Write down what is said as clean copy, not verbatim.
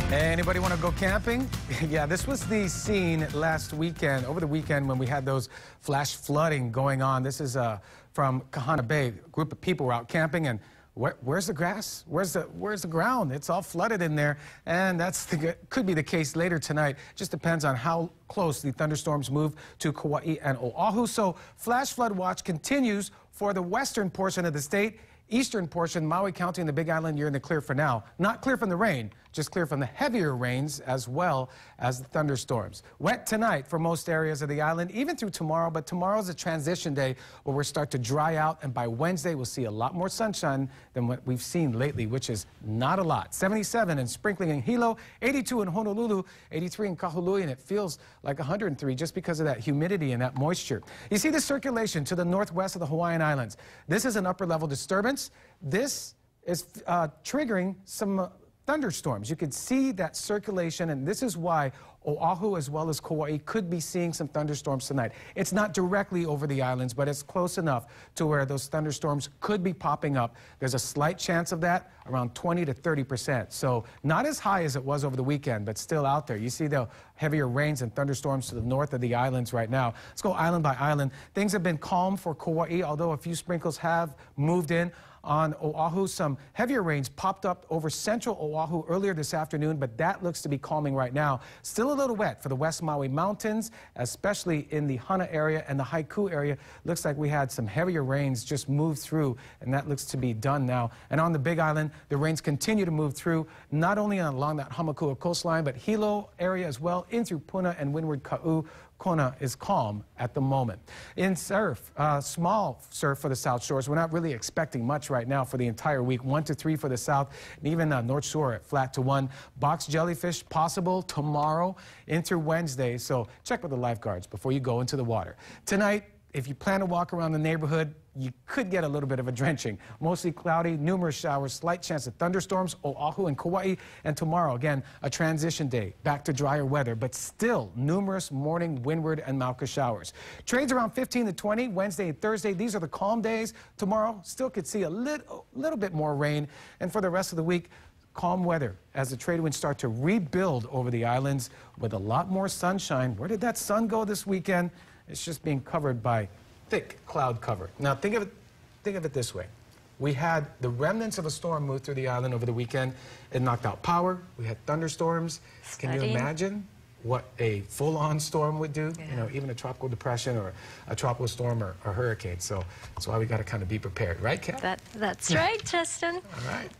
Anybody want to go camping? Yeah, this was the scene last weekend, over the weekend when we had those flash flooding going on. This is from Kahana Bay. A group of people were out camping, and where's the grass? Where's the ground? It's all flooded in there, and could be the case later tonight. Just depends on how close the thunderstorms move to Kauai and Oahu. So flash flood watch continues for the western portion of the state. Eastern portion, Maui County and the Big Island, you're in the clear for now. Not clear from the rain, just clear from the heavier rains as well as the thunderstorms. Wet tonight for most areas of the island, even through tomorrow, but tomorrow's a transition day where we'll start to dry out, and by Wednesday we'll see a lot more sunshine than what we've seen lately, which is not a lot. 77 and sprinkling in Hilo, 82 in Honolulu, 83 in Kahului, and it feels like 103 just because of that humidity and that moisture. You see the circulation to the northwest of the Hawaiian Islands. This is an upper level disturbance. This is triggering some thunderstorms. You can see that circulation, and this is why Oahu as well as Kauai could be seeing some thunderstorms tonight. It's not directly over the islands, but it's close enough to where those thunderstorms could be popping up. There's a slight chance of that, around 20 to 30%. So not as high as it was over the weekend, but still out there. You see the heavier rains and thunderstorms to the north of the islands right now. Let's go island by island. Things have been calm for Kauai, although a few sprinkles have moved in. On Oahu, some heavier rains popped up over central Oahu earlier this afternoon, but that looks to be calming right now. Still a little wet for the West Maui Mountains, especially in the Hana area and the Haiku area. Looks like we had some heavier rains just move through, and that looks to be done now. And on the Big Island, the rains continue to move through, not only along that Hamakua coastline, but Hilo area as well, in through Puna and windward Ka'u. Kona is calm at the moment. In surf, small surf for the South Shores. We're not really expecting much right now for the entire week. 1 to 3 for the South, and even North Shore at flat to 1. Box jellyfish possible tomorrow into Wednesday, so check with the lifeguards before you go into the water. Tonight, if you plan to walk around the neighborhood, you could get a little bit of a drenching. Mostly cloudy, numerous showers, slight chance of thunderstorms, Oahu and Kauai. And tomorrow, again, a transition day, back to drier weather, but still numerous morning windward and Mauka showers. Trades around 15 to 20, Wednesday and Thursday. These are the calm days. Tomorrow, still could see a little bit more rain. And for the rest of the week, calm weather as the trade winds start to rebuild over the islands with a lot more sunshine. Where did that sun go this weekend? It's just being covered by thick cloud cover. Now think of it this way. We had the remnants of a storm move through the island over the weekend. It knocked out power. We had thunderstorms. Can you imagine what a full-on storm would do? Yeah. You know, even a tropical depression or a tropical storm or a hurricane. So that's why we got to kind of be prepared, right, Kat? That's right, Justin. All right.